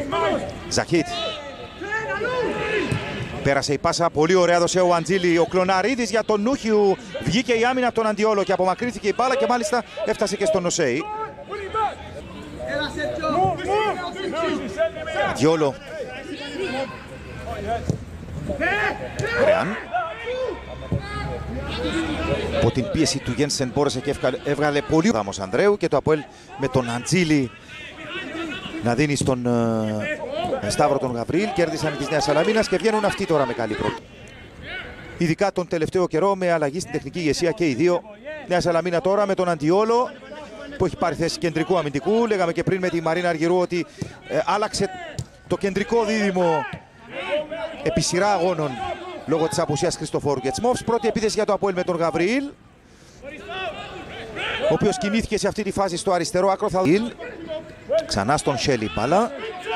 Ζαχίτ. Πέρασε η πάσα, πολύ ωραία δώσε ο Αντζήλη. Ο Κλωναρίδης για τον Νούχιου. Βγήκε η άμυνα από τον Αντιόλο και απομακρύνθηκε η μπάλα και μάλιστα έφτασε και στον Οσέι. Αντιόλο. Ρεάν. Από την πίεση του Γένσεν μπόρεσε και έβγαλε πολύ ο Δάμος Ανδρέου και το Αποέλ με τον Αντζήλη να δίνει στον Σταύρο τον Γαβρίλ. Κέρδισαν της Νέας Σαλαμίνας και βγαίνουν αυτοί τώρα με καλή πρώτη. Ειδικά τον τελευταίο καιρό με αλλαγή στην τεχνική ηγεσία και οι δύο. Νέα Σαλαμίνα τώρα με τον Αντιόλο που έχει πάρει θέση κεντρικού αμυντικού. Λέγαμε και πριν με τη Μαρίνα Αργυρού ότι άλλαξε το κεντρικό δίδυμο επί σειρά αγώνων λόγω της απουσίας Χριστοφόρου Γκετσμόφς. Πρώτη επίθεση για το Αποέλ με τον Γαβρίλ, ο οποίος κινήθηκε σε αυτή τη φάση στο αριστερό άκρο. Ξανά στον Σέλι μπάλα.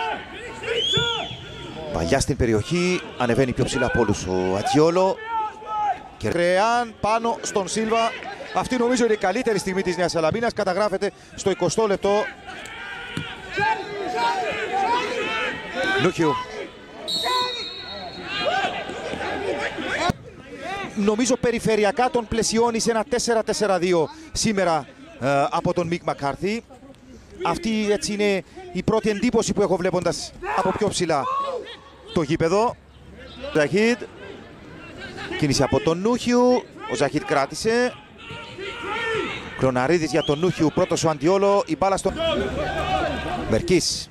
Παλιά στην περιοχή, ανεβαίνει πιο ψηλά από όλους ο Αντιόλο. Και Ρεάν πάνω στον Σίλβα. Αυτή νομίζω είναι η καλύτερη στιγμή της Νέας Σαλαμίνας. Καταγράφεται στο 20ο λεπτό. Νούχιου. Νομίζω περιφερειακά τον πλαισιώνει σε ένα 4-4-2 σήμερα από τον Μικ Μακάρθι. Αυτή έτσι είναι η πρώτη εντύπωση που έχω βλέποντας από πιο ψηλά το γήπεδο. Ζαχίτ. Κίνηση από τον Νούχιου. Ο Ζαχίτ κράτησε. Κλωναρίδης για τον Νούχιου. Πρώτος ο Αντιόλο. Η μπάλα στον Μερκής.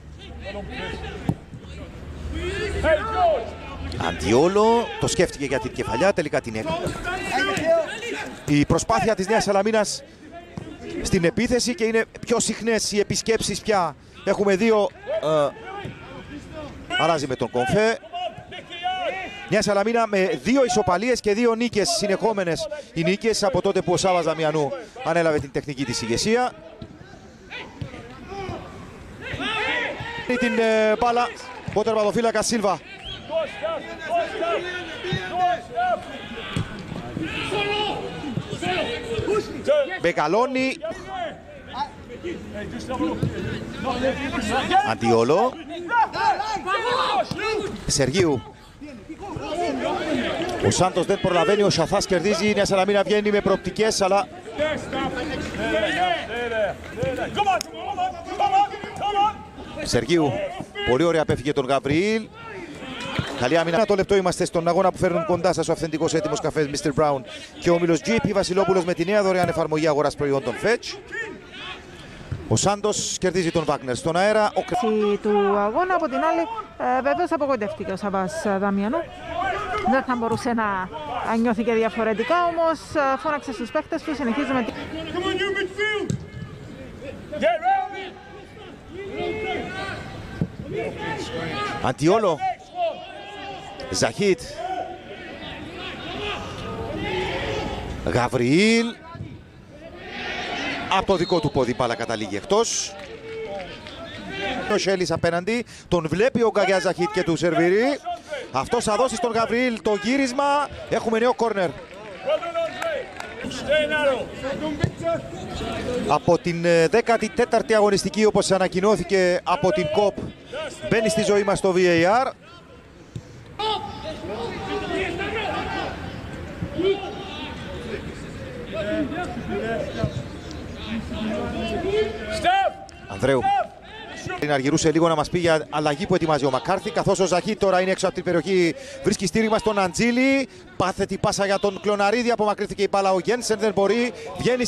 Αντιόλο. Το σκέφτηκε για την κεφαλιά. Τελικά την έκανε. Η προσπάθεια της Νέας Σαλαμίνας στην επίθεση και είναι πιο συχνές οι επισκέψεις πια. Έχουμε δύο. Αράζει με τον Κομφέ. Νέα Σαλαμίνα με δύο ισοπαλίες και δύο νίκες συνεχόμενες. Οι νίκες από τότε που ο Σάββας Δαμιανού ανέλαβε την τεχνική της ηγεσία. Την μπάλα, ο τερματοφύλακας Σίλβα. Μπεκαλώνει. Αντιόλο. Σεργίου. Ο Σάντος δεν προλαβαίνει, ο Σαθάς κερδίζει. Η Νέα Σαλαμίνα βγαίνει με προοπτικές, αλλά Σεργίου. Πολύ ωραία απέφυγε τον Γαβριήλ. Καλή άμυνα. Το λεπτό είμαστε στον αγώνα που φέρνουν κοντά σας ο αυθεντικός έτοιμος καφές Mr. Brown και ο όμιλος GP Βασιλόπουλος με τη νέα δωρεάν εφαρμογή αγοράς προϊόντων Fetch. Ο Σάντος κερδίζει τον Βάγνερ στον αέρα. Του αγώνα, από την άλλη, βεβαίως απογοητεύτηκε ο Σαββάς Δαμιανού. Δεν θα μπορούσε να νιώθει και διαφορετικά, όμως φώναξε στους παίχτες του, συνεχίζουμε. Αντιόλο. Ζαχίτ. Γαβριήλ. Από το δικό του πόδι μπάλα καταλήγει εκτός. Ο Σέλης απέναντι. Τον βλέπει ο Γκαγιά Ζαχίτ και του σερβίρει. Αυτός θα δώσει στον Γαβριήλ το γύρισμα. Έχουμε νέο κόρνερ. Από την 14η αγωνιστική, όπως ανακοινώθηκε από την ΚΟΠ, μπαίνει στη ζωή μας το VAR. Ανδρέου. Αργυρούσε λίγο να μας πει για αλλαγή που ετοιμάζει ο Μακάρθι, καθώς ο Ζαχί τώρα είναι έξω από την περιοχή, βρίσκει στήριγμα στον Αντζήλη. Πάθετη πάσα για τον Κλωναρίδη, απομακρύνθηκε η μπάλα, ο Γένσεν δεν μπορεί, βγαίνει.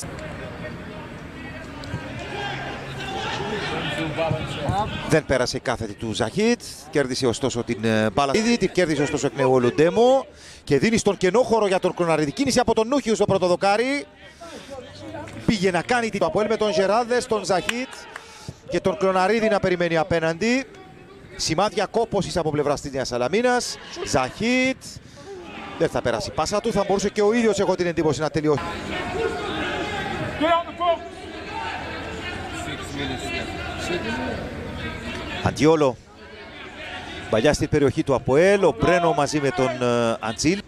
Δεν πέρασε η κάθετη του Ζαχίτ, κέρδισε ωστόσο την μπάλα, την κέρδισε ωστόσο εκ νέου ο Λουντέμο και δίνει στον κενό χώρο για τον Κλωναρίδη. Κίνηση από τον Νούχιου στο πρώτο δοκάρι. Πήγε να κάνει την Αποέλ με τον Γεράδε, τον Ζαχίτ και τον Κλωναρίδη να περιμένει απέναντι. Σημάδια κόπωσης από πλευράς της Νέας Σαλαμίνας. Ζαχίτ. Δεν θα περάσει η πάσα του, θα μπορούσε και ο ίδιος, έχω την εντύπωση, να τελειώσει. Αντιόλο. Παλιά στην περιοχή του Αποέλ, ο Μπρένο μαζί με τον Αντζήλ.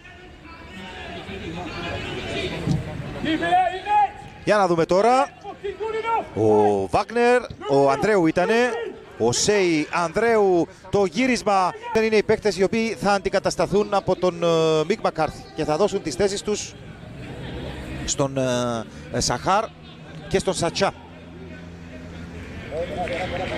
Για να δούμε τώρα. Ο Βάγνερ, ο Ανδρέου ήτανε. Ο Σέι Ανδρέου, το γύρισμα. Δεν είναι οι παίκτες οι οποίοι θα αντικατασταθούν από τον Μικ Μακάρθι και θα δώσουν τις θέσεις τους στον Σαχάρ και στον Σατσά.